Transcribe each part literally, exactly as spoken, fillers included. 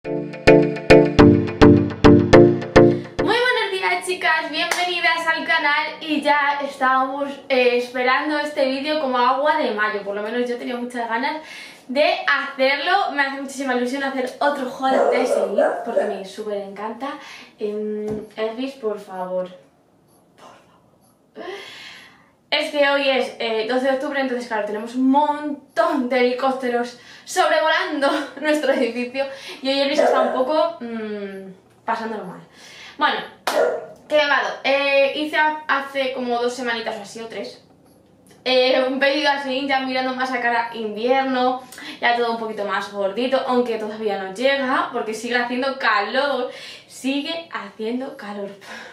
buenos días, chicas, bienvenidas al canal y ya estábamos eh, esperando este vídeo como agua de mayo, por lo menos yo tenía muchas ganas de hacerlo. Me hace muchísima ilusión hacer otro haul de seguir porque me súper encanta. eh, Elvis, por favor, por favor. Es que hoy es eh, doce de octubre, entonces claro, tenemos un montón de helicópteros sobrevolando nuestro edificio y hoy Elvis está un poco mmm, pasándolo mal. Bueno, ¿qué he llamado? Eh, hice hace como dos semanitas o así, o tres, eh, un pedido así, ya mirando más a cara invierno, ya todo un poquito más gordito, aunque todavía no llega porque sigue haciendo calor, sigue haciendo calor.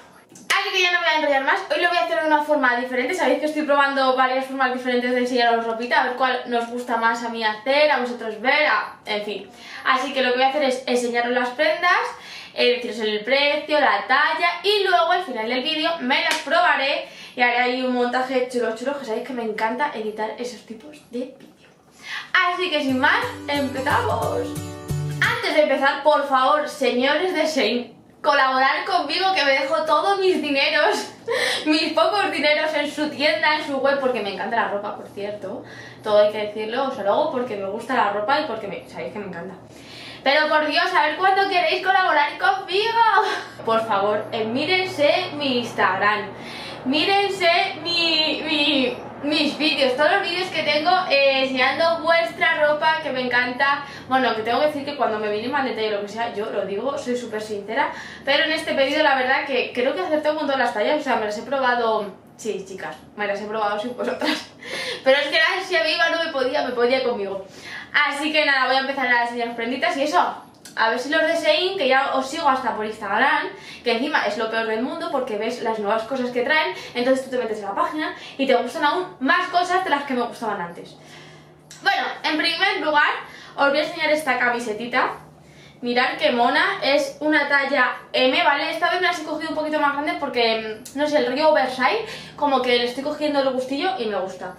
Así que ya no me voy a enrollar más, hoy lo voy a hacer de una forma diferente. Sabéis que estoy probando varias formas diferentes de enseñaros ropita, a ver cuál nos gusta más a mí hacer, a vosotros ver, a... en fin. Así que lo que voy a hacer es enseñaros las prendas, eh, deciros el precio, la talla y luego al final del vídeo me las probaré y haré ahí un montaje chulo chulo, que sabéis que me encanta editar esos tipos de vídeos. Así que sin más, empezamos. Antes de empezar, por favor, señores de Shein, colaborar conmigo, que me dejo todos mis dineros, mis pocos dineros en su tienda, en su web, porque me encanta la ropa, por cierto, todo hay que decirlo, os lo hago porque me gusta la ropa y porque me, sabéis que me encanta. Pero por Dios, a ver cuándo queréis colaborar conmigo. Por favor, eh, mírense mi Instagram, mírense mi, mi, mis vídeos, todos los vídeos que tengo eh, enseñando vuestra ropa, que me encanta. Bueno, que tengo que decir que cuando me viene mal detalle o lo que sea, yo lo digo, soy súper sincera. Pero en este pedido la verdad que creo que acerté con todas las tallas, o sea, me las he probado. Sí, chicas, me las he probado sin vosotras. Pero es que la ansia viva no me podía, me podía conmigo. Así que nada, voy a empezar a enseñar prenditas y eso. A ver si los de Shein, que ya os sigo hasta por Instagram, que encima es lo peor del mundo porque ves las nuevas cosas que traen, entonces tú te metes en la página y te gustan aún más cosas de las que me gustaban antes. Bueno, en primer lugar os voy a enseñar esta camisetita. Mirad qué mona, es una talla eme, ¿vale? Esta vez me las he cogido un poquito más grandes porque, no sé, el rollo oversize, como que le estoy cogiendo el gustillo y me gusta.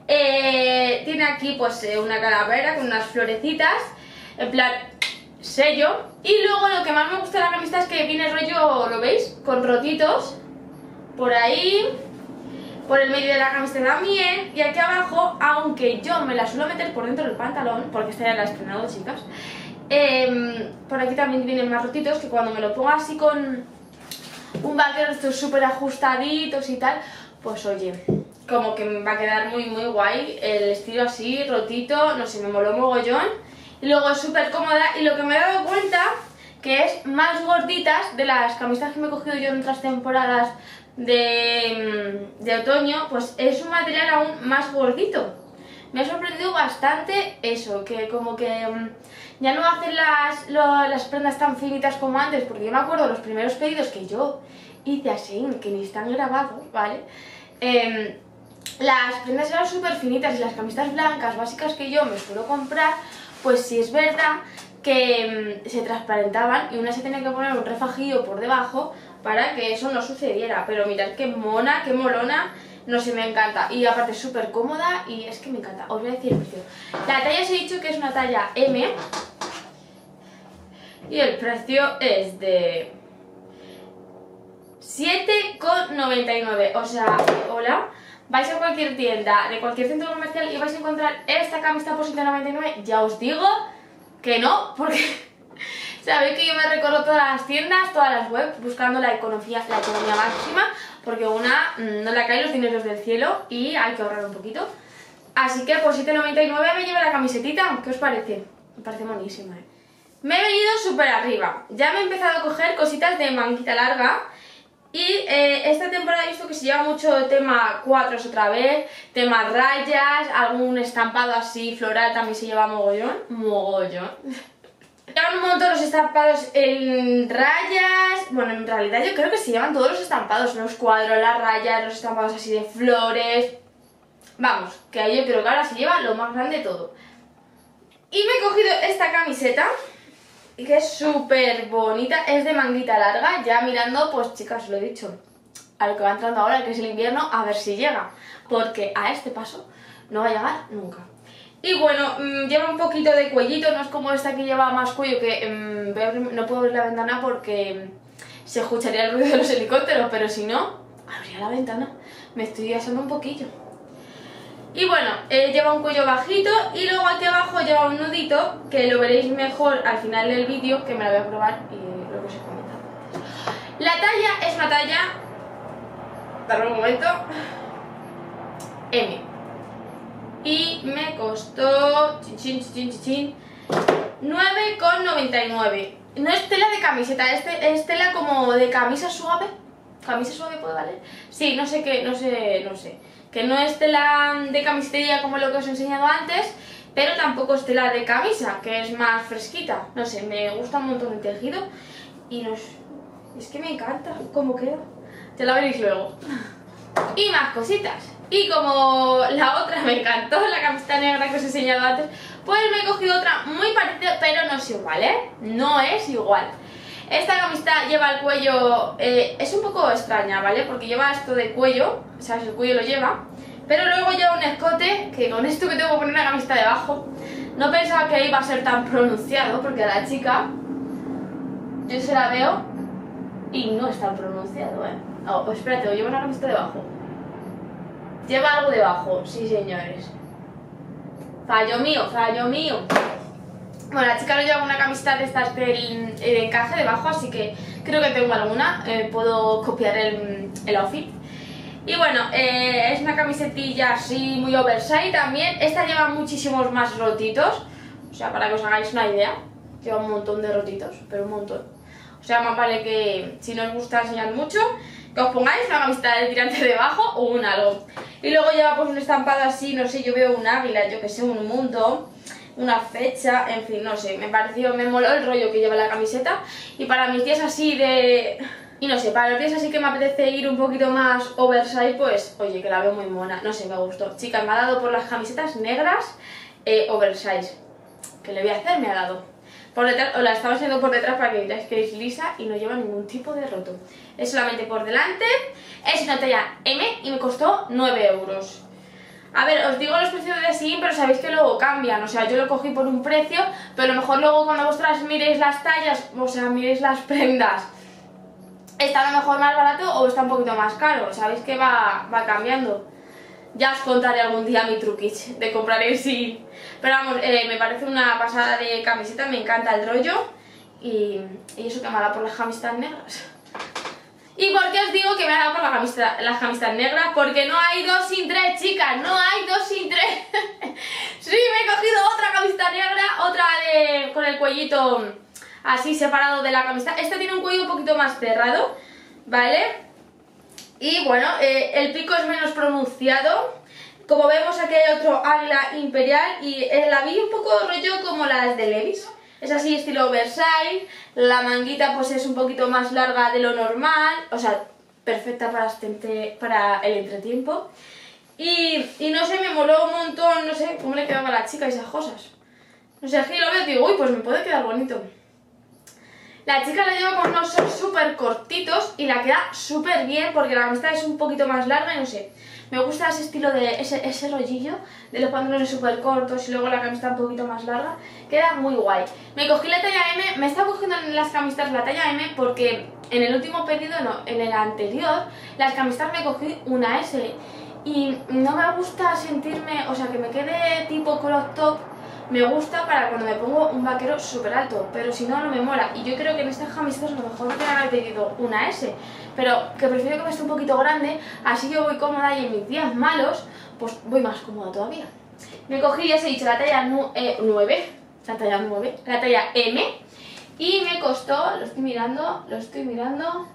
Eh, tiene aquí pues una calavera con unas florecitas, en plan sello. Y luego lo que más me gusta de la camiseta es que viene rollo, ¿lo veis? Con rotitos por ahí, por el medio de la camiseta también. Y aquí abajo, aunque yo me la suelo meter por dentro del pantalón, porque esta ya la he estrenado, chicas, eh, por aquí también vienen más rotitos, que cuando me lo pongo así con un vaquero estos súper ajustaditos y tal, pues oye, como que me va a quedar muy muy guay el estilo así, rotito, no sé, me moló mogollón. Y luego es súper cómoda y lo que me he dado cuenta que es más gorditas de las camisetas que me he cogido yo en otras temporadas de, de otoño, pues es un material aún más gordito. Me ha sorprendido bastante eso, que como que ya no hacen las, lo, las prendas tan finitas como antes, porque yo me acuerdo los primeros pedidos que yo hice a Shein, que ni están grabados, ¿vale? Eh, las prendas eran súper finitas y las camisetas blancas básicas que yo me suelo comprar, pues sí es verdad que mmm, se transparentaban y una se tenía que poner un refajillo por debajo para que eso no sucediera. Pero mirad qué mona, qué molona, no sé, me encanta. Y aparte es súper cómoda y es que me encanta. Os voy a decir el precio. La talla os he dicho que es una talla eme y el precio es de siete con noventa y nueve. O sea, hola. Vais a cualquier tienda, de cualquier centro comercial y vais a encontrar esta camiseta por siete noventa y nueve. Ya os digo que no, porque sabéis que yo me recorro todas las tiendas, todas las webs, buscando la economía, la economía máxima, porque una no le caen los dineros del cielo y hay que ahorrar un poquito. Así que por siete noventa y nueve me llevo la camisetita. ¿Qué os parece? Me parece monísima, ¿eh? Me he venido súper arriba. Ya me he empezado a coger cositas de manguita larga. Y eh, esta temporada he visto que se lleva mucho tema cuadros otra vez, tema rayas, algún estampado así floral también se lleva mogollón, mogollón. Llevan un montón los estampados en rayas, bueno, en realidad yo creo que se llevan todos los estampados, los cuadros, las rayas, los estampados así de flores. Vamos, que ahí yo creo que ahora se lleva lo más grande de todo. Y me he cogido esta camiseta, que es súper bonita, es de manguita larga, ya mirando, pues chicas, os lo he dicho, a lo que va entrando ahora, que es el invierno, a ver si llega, porque a este paso no va a llegar nunca. Y bueno, mmm, lleva un poquito de cuellito, no es como esta que lleva más cuello, que mmm, no puedo abrir la ventana porque se escucharía el ruido de los helicópteros, pero si no, abría la ventana. Me estoy asando un poquillo. Y bueno, eh, lleva un cuello bajito y luego aquí abajo lleva un nudito, que lo veréis mejor al final del vídeo, que me la voy a probar y luego os he comentado. La talla es una talla, dame un momento, M. Y me costó chin, chin, chin, chin, chin, nueve con noventa y nueve. No es tela de camiseta, es, te, es tela como de camisa suave. ¿Camisa suave puede valer? Sí, no sé qué, no sé, no sé. Que no es tela de camisetería como lo que os he enseñado antes, pero tampoco es tela de camisa, que es más fresquita. No sé, me gusta un montón el tejido y nos... es que me encanta cómo queda. Ya la veréis luego. Y más cositas. Y como la otra me encantó, la camiseta negra que os he enseñado antes, pues me he cogido otra muy parecida, pero no es igual, ¿eh? No es igual. Esta camiseta lleva el cuello, eh, es un poco extraña, ¿vale? Porque lleva esto de cuello, o sea, el cuello lo lleva, pero luego lleva un escote, que con esto que tengo que poner una camiseta debajo, no pensaba que iba a ser tan pronunciado, porque a la chica, yo se la veo y no es tan pronunciado, ¿eh? Oh, pues espérate, o lleva una camiseta debajo. Lleva algo debajo, sí señores. Fallo mío, fallo mío. Bueno, la chica no lleva una camiseta de estas del de encaje debajo, así que creo que tengo alguna, eh, puedo copiar el, el outfit. Y bueno, eh, es una camisetilla así muy oversize también. Esta lleva muchísimos más rotitos, o sea, para que os hagáis una idea, lleva un montón de rotitos, pero un montón. O sea, más vale que si no os gusta enseñar mucho, que os pongáis una camiseta de tirante debajo o un algo. Y luego lleva pues un estampado así, no sé, yo veo un águila, yo que sé, un mundo, una fecha, en fin, no sé, me pareció, me moló el rollo que lleva la camiseta. Y para mis días así de... y no sé, para los días así que me apetece ir un poquito más oversize, pues, oye, que la veo muy mona, no sé, me gustó. Chicas, me ha dado por las camisetas negras eh, oversize. ¿Qué le voy a hacer? Me ha dado. Por detrás, os la estaba haciendo por detrás para que veáis que es lisa y no lleva ningún tipo de roto. Es solamente por delante, es una talla M y me costó nueve euros. A ver, os digo los precios de Shein, pero sabéis que luego cambian. O sea, yo lo cogí por un precio, pero a lo mejor luego cuando vosotras miréis las tallas, o sea, miréis las prendas, está a lo mejor más barato o está un poquito más caro. Sabéis que va, va cambiando. Ya os contaré algún día mi truquich de comprar en Shein. Pero vamos, eh, me parece una pasada de camiseta, me encanta el rollo. Y, y eso que me ha dado por las camisetas negras. ¿Y por qué os digo que me ha dado por la camiseta, las camisetas negras? Porque no hay dos sin tres, chicas, no hay dos sin tres. Sí, me he cogido otra camiseta negra, otra de con el cuellito así separado de la camiseta. Esta tiene un cuello un poquito más cerrado, ¿vale? Y bueno, eh, el pico es menos pronunciado. Como vemos aquí hay otro águila imperial y eh, la vi un poco rollo como las de Levi's. Es así estilo oversize, la manguita pues es un poquito más larga de lo normal, o sea, perfecta para, este, para el entretiempo. Y, y no sé, me moló un montón, no sé, cómo le quedaba a la chica esas cosas. No sé, aquí lo veo y digo, uy, pues me puede quedar bonito. La chica la lleva con unos shorts súper cortitos y la queda súper bien porque la camiseta es un poquito más larga y no sé. Me gusta ese estilo de, ese, ese rollillo de los pantalones súper cortos y luego la camiseta un poquito más larga. Queda muy guay. Me cogí la talla M, me estaba cogiendo en las camisetas la talla M porque en el último pedido, no, en el anterior, las camisetas me cogí una S. Y no me gusta sentirme, o sea, que me quede tipo crop top. Me gusta para cuando me pongo un vaquero súper alto, pero si no, no me mola. Y yo creo que en estas camisetas a lo mejor me haber pedido una S, pero que prefiero que me esté un poquito grande, así yo voy cómoda y en mis días malos, pues voy más cómoda todavía. Me cogí, ya os he dicho, la talla nueve, la talla nueve, la talla M, y me costó, lo estoy mirando, lo estoy mirando,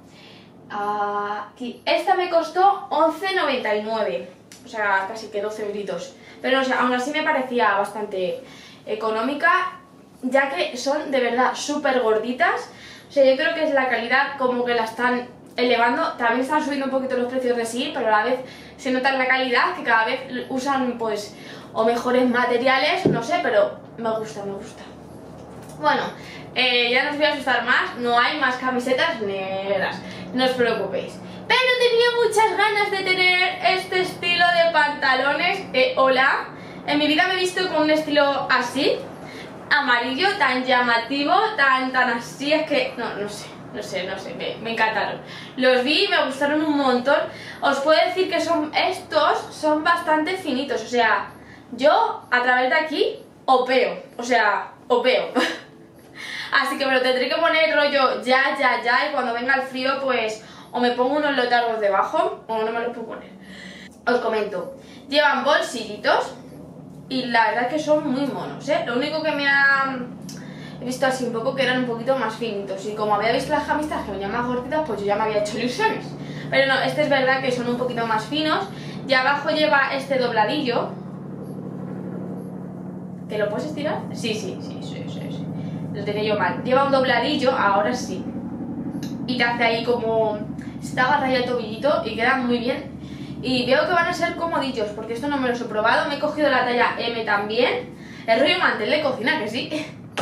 aquí, esta me costó once noventa y nueve, o sea, casi que doce euritos. Pero o sea, aún así me parecía bastante económica, ya que son de verdad súper gorditas. O sea, yo creo que es la calidad como que la están elevando. También están subiendo un poquito los precios de sí, pero a la vez se nota la calidad, que cada vez usan pues o mejores materiales, no sé, pero me gusta, me gusta. Bueno, eh, ya no os voy a asustar más, no hay más camisetas negras, no os preocupéis. Pero tenía muchas ganas de tener este estilo de pantalones, eh, hola, En mi vida me he visto con un estilo así, amarillo, tan llamativo, tan, tan así, es que, no, no sé, no sé, no sé, me, me encantaron. Los vi y me gustaron un montón. Os puedo decir que son, estos son bastante finitos, o sea, yo a través de aquí opeo, o sea, opeo. Así que me lo tendré que poner rollo ya, ya, ya, y cuando venga el frío pues o me pongo unos leotardos debajo o no me los puedo poner. Os comento, llevan bolsillitos y la verdad es que son muy monos, ¿eh? Lo único que me ha... he visto así un poco que eran un poquito más finitos y como había visto las camisas que venían más gorditas pues yo ya me había hecho ilusiones. Pero no, este es verdad que son un poquito más finos y abajo lleva este dobladillo. ¿Que lo puedes estirar? Sí, sí, sí, sí, sí, sí. Lo tenía yo mal. Lleva un dobladillo, ahora sí. Y te hace ahí como... se te agarra ahí el tobillito y queda muy bien. Y veo que van a ser comodillos, porque esto no me los he probado. Me he cogido la talla eme también. El rollo mantel de cocina, que sí.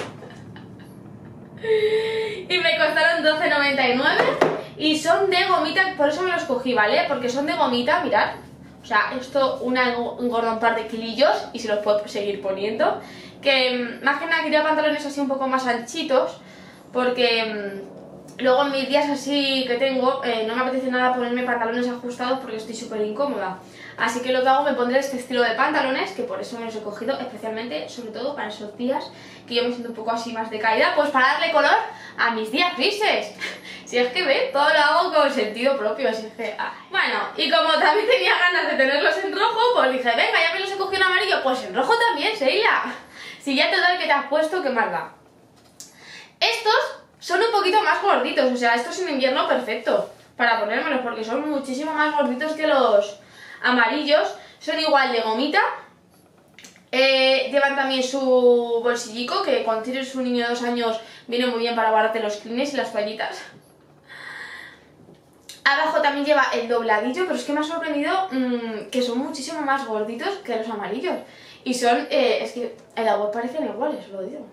Y me costaron doce noventa y nueve. Y son de gomita, por eso me los cogí, ¿vale? Porque son de gomita, mirad. O sea, esto una engorda un par de kilillos y se los puedo seguir poniendo. Que más que nada quería pantalones así un poco más anchitos, porque luego en mis días así que tengo eh, no me apetece nada ponerme pantalones ajustados porque estoy súper incómoda. Así que lo que hago, me pondré este estilo de pantalones, que por eso me los he cogido especialmente, sobre todo para esos días que yo me siento un poco así más decaída, pues para darle color a mis días grises. Si es que ve, todo lo hago con sentido propio, así es que... Ah. Bueno, y como también tenía ganas de tenerlos en rojo, pues dije, venga, ya me los he cogido en amarillo, pues en rojo también, Seila. Si ya te da el que te has puesto, ¿qué más da? Estos son un poquito más gorditos, o sea, estos en invierno perfecto para ponérmelos, porque son muchísimo más gorditos que los amarillos. Son igual de gomita. Eh, llevan también su bolsillico, que cuando tienes un niño de dos años viene muy bien para guardarte los clines y las toallitas. Abajo también lleva el dobladillo, pero es que me ha sorprendido mmm, que son muchísimo más gorditos que los amarillos. Y son, eh, es que en la web parecen iguales, lo digo.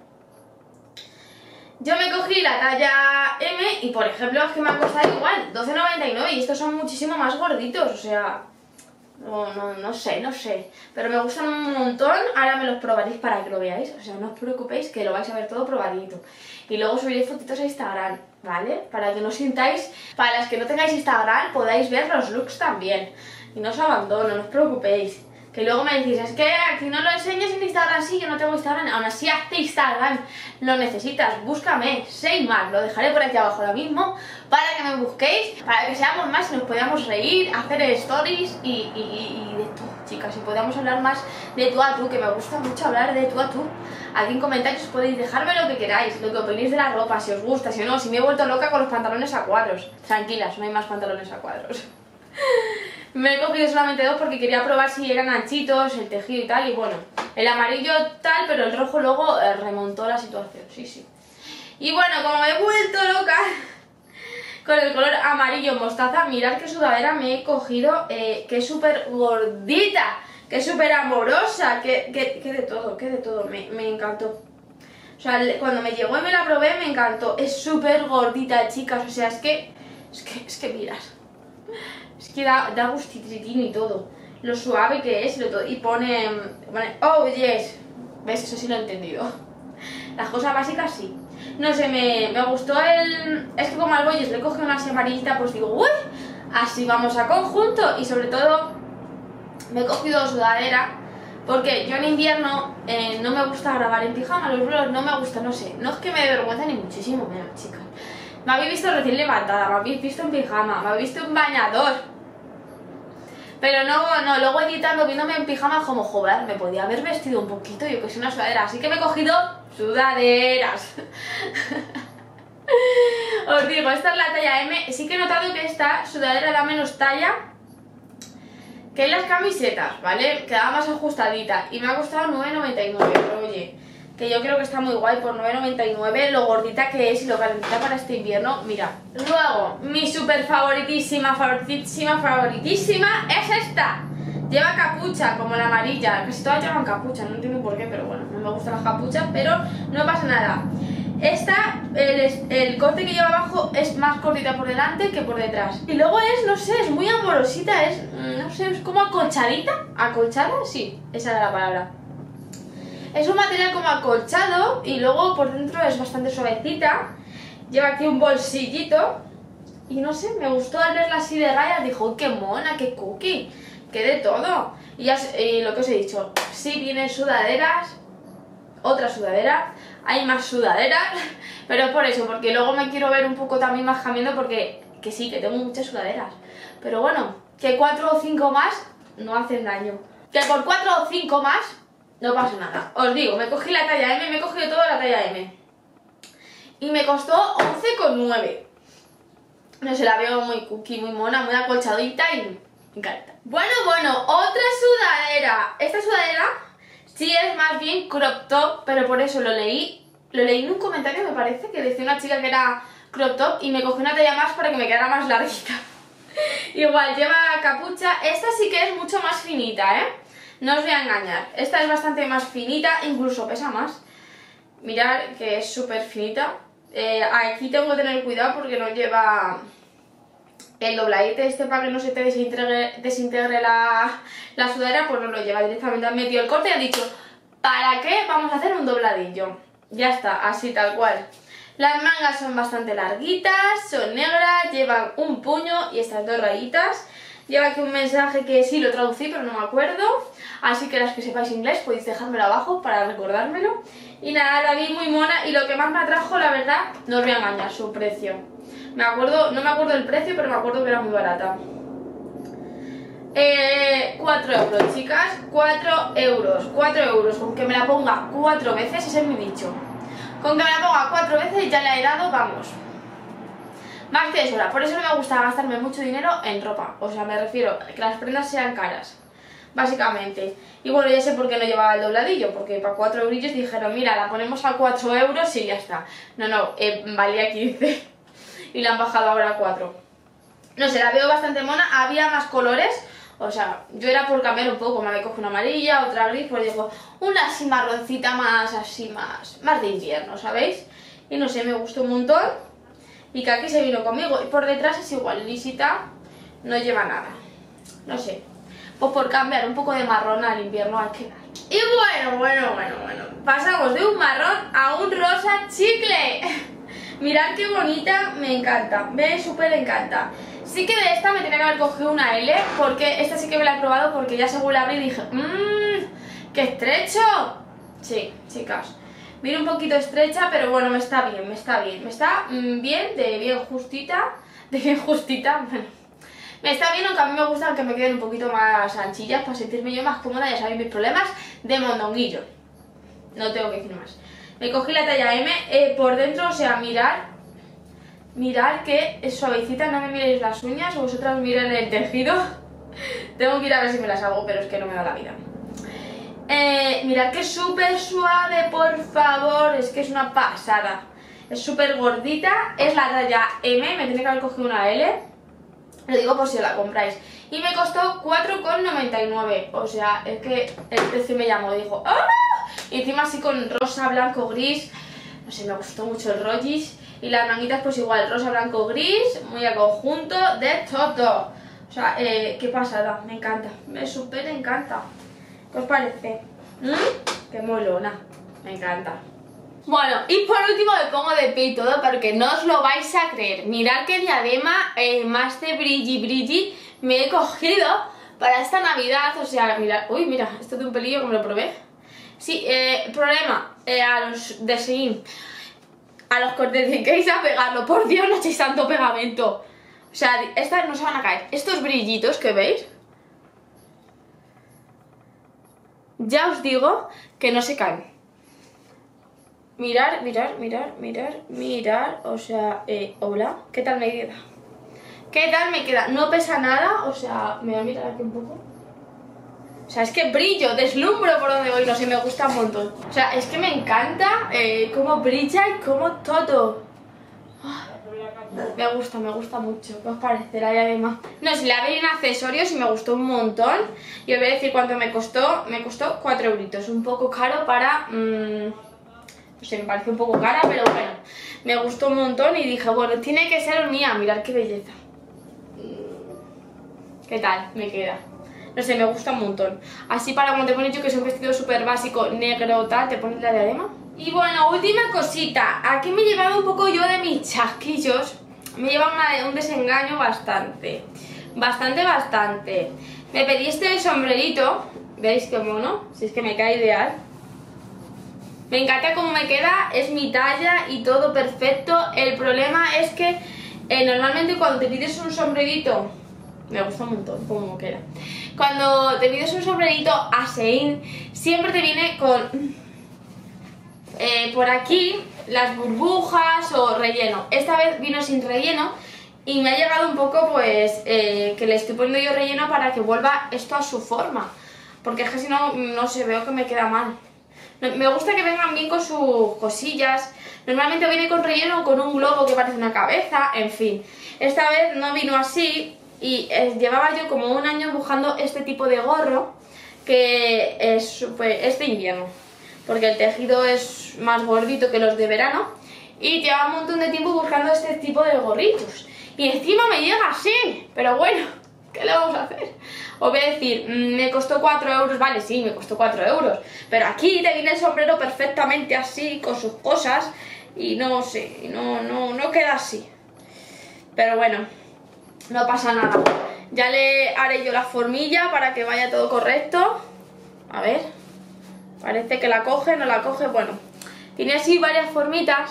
Yo me cogí la talla eme y por ejemplo es que me han costado igual, doce noventa y nueve, y estos son muchísimo más gorditos, o sea... No, no, no sé, no sé, pero me gustan un montón. Ahora me los probaréis para que lo veáis, o sea, no os preocupéis que lo vais a ver todo probadito. Y luego subiré fotitos a Instagram, ¿vale? Para que no sintáis, para las que no tengáis Instagram podáis ver los looks también. Y no os abandono, no os preocupéis. Que luego me decís, es que aquí no lo enseñas en Instagram, sí, yo no tengo Instagram. Aún así, hazte Instagram, lo necesitas, búscame, Seymar, lo dejaré por aquí abajo ahora mismo, para que me busquéis, para que seamos más y nos podamos reír, hacer stories y, y, y de todo, chicas, y podamos hablar más de tú a tú, que me gusta mucho hablar de tú a tú. Aquí en comentarios podéis dejarme lo que queráis, lo que opinéis de la ropa, si os gusta, si no, si me he vuelto loca con los pantalones a cuadros. Tranquilas, no hay más pantalones a cuadros. Me he cogido solamente dos porque quería probar si eran anchitos, el tejido y tal, y bueno, el amarillo tal, pero el rojo luego eh, remontó la situación, sí, sí. Y bueno, como me he vuelto loca con el color amarillo mostaza, mirad qué sudadera me he cogido, eh, que es súper gordita, que es súper amorosa, que, que, que de todo, que de todo, me, me encantó. O sea, cuando me llegó y me la probé me encantó, es súper gordita, chicas, o sea, es que, es que, es que mirad. Es que da, da gustitritín y todo. Lo suave que es y, lo todo, y pone, pone... Oh, yes. ¿Ves? Eso sí lo he entendido. Las cosas básicas sí. No sé, me, me gustó el... Es que como al Boyes le coge una así amarillita, pues digo, uy, así vamos a conjunto. Y sobre todo, me he cogido sudadera, porque yo en invierno eh, no me gusta grabar en pijama. Los vlogs no me gusta, no sé. No es que me dé vergüenza ni muchísimo menos, chicas. Me habéis visto recién levantada, me habéis visto en pijama, me habéis visto en bañador. Pero no, no, luego editando, viéndome en pijama, como, joder, me podía haber vestido un poquito, yo que soy una sudadera. Así que me he cogido sudaderas. Os digo, esta es la talla eme. Sí que he notado que esta sudadera da menos talla que las camisetas, ¿vale? Quedaba más ajustadita y me ha costado nueve noventa y nueve, pero oye, que yo creo que está muy guay por nueve noventa y nueve, lo gordita que es y lo calentita para este invierno, mira. Luego, mi súper favoritísima, favoritísima, favoritísima es esta. Lleva capucha, como la amarilla, casi todas llevan capucha, no entiendo por qué, pero bueno, no me gustan las capuchas, pero no pasa nada. Esta, el, el corte que lleva abajo es más cortita por delante que por detrás. Y luego es, no sé, es muy amorosita, es, no sé, es como acolchadita. ¿Acolchada? Sí, esa era la palabra. Es un material como acolchado y luego por dentro es bastante suavecita. Lleva aquí un bolsillito y no sé, me gustó al verla así de rayas. Dijo, qué mona, qué cookie, qué de todo. Y ya y lo que os he dicho, sí vienen sudaderas, otra sudadera, hay más sudaderas, pero es por eso, porque luego me quiero ver un poco también más cambiando porque que sí, que tengo muchas sudaderas. Pero bueno, que cuatro o cinco más no hacen daño. Que por cuatro o cinco más no pasa nada. Os digo, me cogí la talla eme, me he cogido toda la talla eme. Y me costó once con nueve. No sé, la veo muy cookie, muy mona, muy acolchadita y me encanta. Bueno, bueno, otra sudadera. Esta sudadera sí es más bien crop top, pero por eso lo leí. Lo leí en un comentario, me parece, que decía una chica que era crop top y me cogí una talla más para que me quedara más larguita. Igual, lleva capucha. Esta sí que es mucho más finita, ¿eh? No os voy a engañar. Esta es bastante más finita, incluso pesa más. Mirad que es súper finita. Eh, aquí tengo que tener cuidado porque no lleva el dobladete este para que no se te desintegre, desintegre la, la sudadera, pues no lo lleva. Directamente han metido el corte y han dicho, ¿para qué vamos a hacer un dobladillo? Ya está, así tal cual. Las mangas son bastante larguitas, son negras, llevan un puño y estas dos rayitas. Lleva aquí un mensaje que sí lo traducí pero no me acuerdo, así que las que sepáis inglés podéis dejármelo abajo para recordármelo. Y nada, la vi muy mona y lo que más me atrajo, la verdad, no os voy a engañar, su precio. Me acuerdo, no me acuerdo el precio, pero me acuerdo que era muy barata. Eh, cuatro euros, chicas, cuatro euros, cuatro euros, con que me la ponga cuatro veces, ese es mi dicho. Con que me la ponga cuatro veces ya la he dado, vamos. Más que eso, por eso no me gusta gastarme mucho dinero en ropa. O sea, me refiero a que las prendas sean caras, básicamente. Y bueno, ya sé por qué no llevaba el dobladillo, porque para cuatro eurillos dijeron, mira, la ponemos a cuatro euros y ya está. No, no, eh, valía quince y la han bajado ahora a cuatro. No sé, la veo bastante mona, había más colores. O sea, yo era por cambiar un poco, me había cogido una amarilla, otra gris, pues digo, una así marroncita más, así más, más de invierno, ¿sabéis? Y no sé, me gustó un montón. Y que aquí se vino conmigo. Y por detrás es igual, lisita, no lleva nada. No sé, pues por cambiar un poco de marrón al invierno hay que dar. Y bueno, bueno, bueno, bueno, pasamos de un marrón a un rosa chicle. Mirad qué bonita, me encanta, me súper encanta. Sí que de esta me tenía que haber cogido una ele, porque esta sí que me la he probado, porque ya según la abrí dije, mmm, ¡qué estrecho! Sí, chicas, viene un poquito estrecha, pero bueno, me está bien, me está bien. Me está mmm, bien, de bien justita, de bien justita, bueno. Me está bien, aunque a mí me gusta que me queden un poquito más anchillas para sentirme yo más cómoda, ya sabéis mis problemas de mondonguillo. No tengo que decir más. Me cogí la talla eme, eh, por dentro, o sea, mirar, mirar que es suavecita, no me miréis las uñas, vosotras miren el tejido. Tengo que ir a ver si me las hago, pero es que no me da la vida. Eh, mirad que es súper suave, por favor, es que es una pasada. Es súper gordita, es la talla eme, me tiene que haber cogido una ele. Lo digo por si la compráis. Y me costó cuatro con noventa y nueve. O sea, es que el precio me llamó, dijo ¡ah! Y encima así con rosa, blanco, gris. No sé, me gustó mucho el rollis. Y las manguitas pues igual, rosa, blanco, gris. Muy a conjunto de todo. O sea, eh, qué pasada, me encanta. Me súper encanta. ¿Qué os parece? ¿Mm? Qué molona, me encanta. Bueno, y por último me pongo de pie y todo porque no os lo vais a creer. Mirad qué diadema eh, más de brilli brilli me he cogido para esta Navidad. O sea, mirad, uy, mira, esto de un pelillo como lo probé. Sí, eh, problema eh, a los de Shein, a los que os dediquéis a pegarlo, por Dios, no echéis tanto pegamento. O sea, estas no se van a caer. Estos brillitos que veis, ya os digo que no se caen. Mirar, mirar, mirar, mirar, mirar, o sea, eh, hola, ¿qué tal me queda? ¿Qué tal me queda? No pesa nada, o sea, me voy a mirar aquí un poco. O sea, es que brillo, deslumbro por donde voy, no sé, me gusta un montón. O sea, es que me encanta eh, cómo brilla y cómo todo. Oh, me gusta, me gusta mucho. ¿Qué os parece la diadema? No, si la veis en accesorios y me gustó un montón. Y os voy a decir cuánto me costó. Me costó cuatro euritos, un poco caro para... Mmm, no sé, me pareció un poco cara, pero bueno, me gustó un montón y dije, bueno, tiene que ser mía, mirad qué belleza. ¿Qué tal? Me queda. No sé, me gusta un montón. Así para cuando te pones, yo que es un vestido súper básico, negro tal, te pones la diadema. Y bueno, última cosita. Aquí me he llevado un poco yo de mis chasquillos. Me lleva una, un desengaño bastante. Bastante, bastante. Me pedí este sombrerito. ¿Veis qué mono? Si es que me cae ideal. Me encanta cómo me queda, es mi talla y todo perfecto. El problema es que eh, normalmente cuando te pides un sombrerito, me gusta un montón cómo queda. Cuando te pides un sombrerito a Shein, siempre te viene con eh, por aquí las burbujas o relleno. Esta vez vino sin relleno y me ha llegado un poco pues eh, que le estoy poniendo yo relleno para que vuelva esto a su forma. Porque es que si no, no sé, veo que me queda mal. Me gusta que vengan bien con sus cosillas. Normalmente viene con relleno o con un globo que parece una cabeza, en fin. Esta vez no vino así y eh, llevaba yo como un año buscando este tipo de gorro que es, super, es de invierno, porque el tejido es más gordito que los de verano y llevaba un montón de tiempo buscando este tipo de gorritos. Y encima me llega así, pero bueno, ¿qué le vamos a hacer? Os voy a decir, me costó cuatro euros, vale, sí, me costó cuatro euros, pero aquí te viene el sombrero perfectamente así, con sus cosas, y no sé, no, no, no queda así. Pero bueno, no pasa nada. Ya le haré yo la formilla para que vaya todo correcto. A ver, parece que la coge, no la coge, bueno, tiene así varias formitas.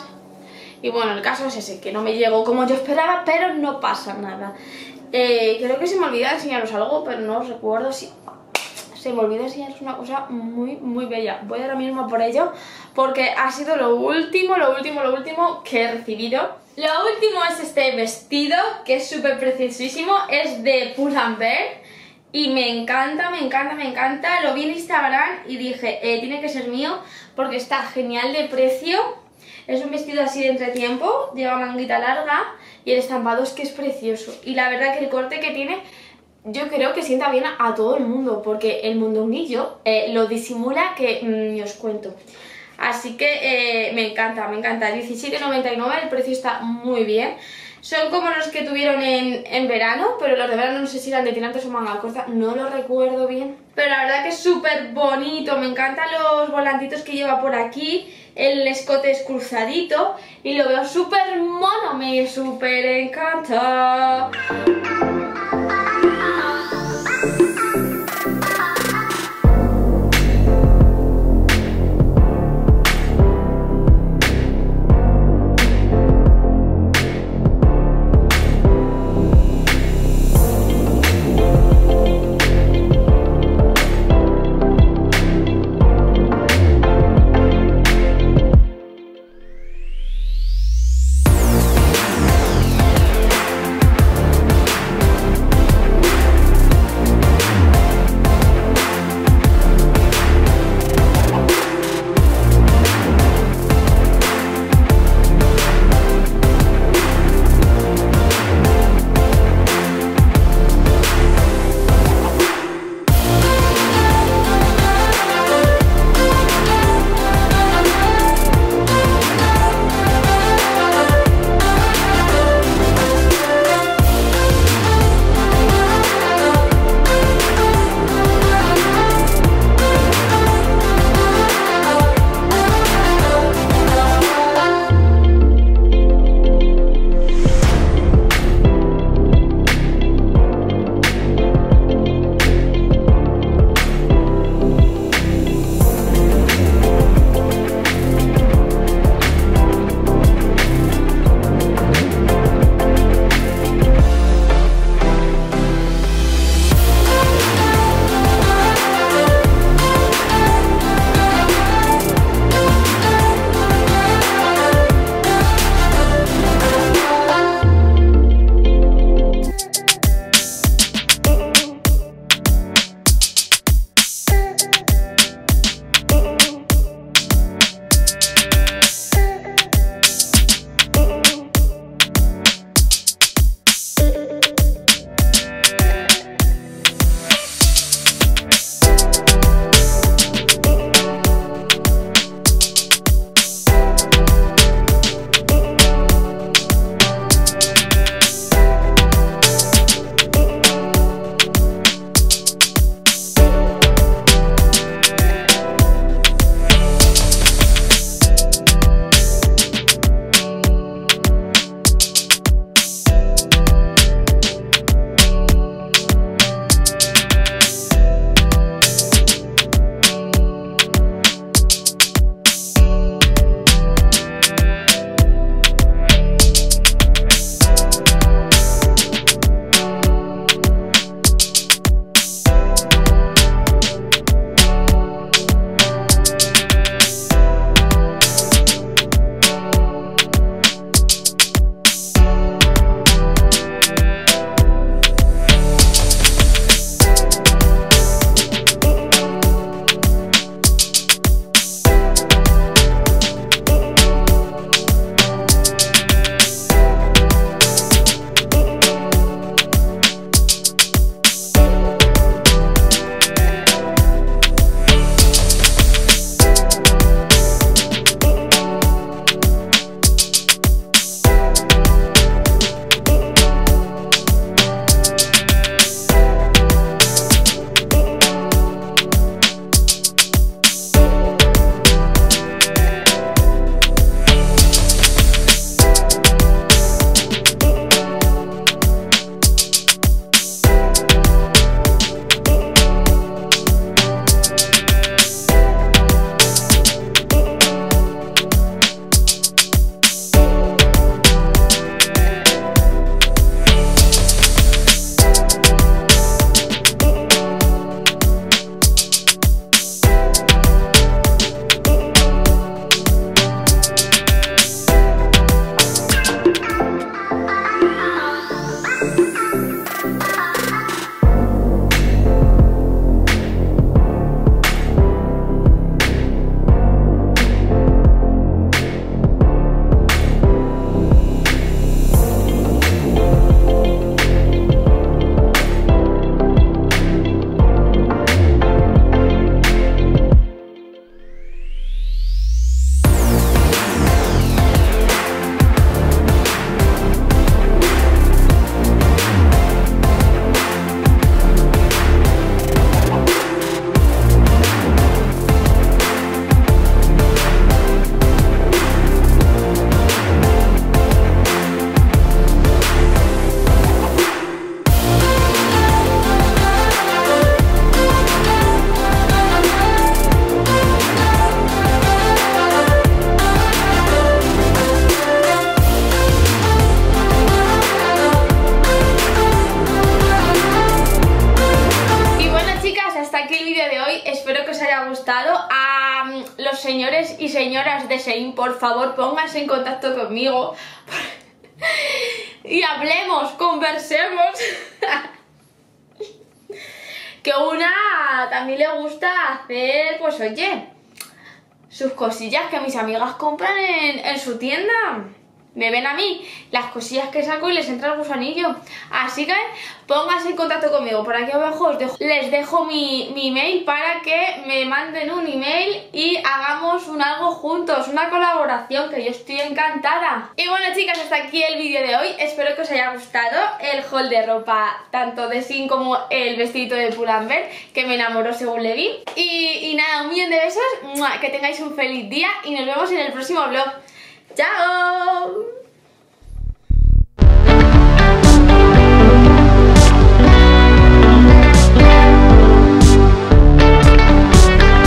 Y bueno, el caso es ese, que no me llegó como yo esperaba, pero no pasa nada. Eh, creo que se me olvidó enseñaros algo, pero no os recuerdo si... Se me olvidó enseñaros una cosa muy, muy bella. Voy ahora mismo por ello, porque ha sido lo último, lo último, lo último que he recibido. Lo último es este vestido, que es súper preciosísimo. Es de Pull&Bear y me encanta, me encanta, me encanta. Lo vi en Instagram y dije, eh, tiene que ser mío, porque está genial de precio. Es un vestido así de entretiempo, lleva manguita larga y el estampado es que es precioso. Y la verdad que el corte que tiene, yo creo que sienta bien a todo el mundo, porque el mondonguillo eh, lo disimula que ni mm, os cuento. Así que eh, me encanta, me encanta. diecisiete noventa y nueve, el precio está muy bien. Son como los que tuvieron en, en verano, pero los de verano no sé si eran de tirantes o manga corta, no lo recuerdo bien. Pero la verdad que es súper bonito, me encantan los volantitos que lleva por aquí. El escote es cruzadito y lo veo súper mono, me súper encanta. señores y señoras de Shein, por favor, pónganse en contacto conmigo y hablemos, conversemos. Que una también le gusta hacer, pues oye, sus cosillas que mis amigas compran en, en su tienda. Me ven a mí las cosillas que saco y les entra el gusanillo. Así que pónganse en contacto conmigo. Por aquí abajo os dejo, les dejo mi, mi email para que me manden un email y hagamos un algo juntos, una colaboración, que yo estoy encantada. Y bueno, chicas, hasta aquí el vídeo de hoy. Espero que os haya gustado el haul de ropa, tanto de Shein como el vestidito de Pull&Bear, que me enamoró según le vi. Y, y nada, un millón de besos, que tengáis un feliz día y nos vemos en el próximo vlog. ¡Chao!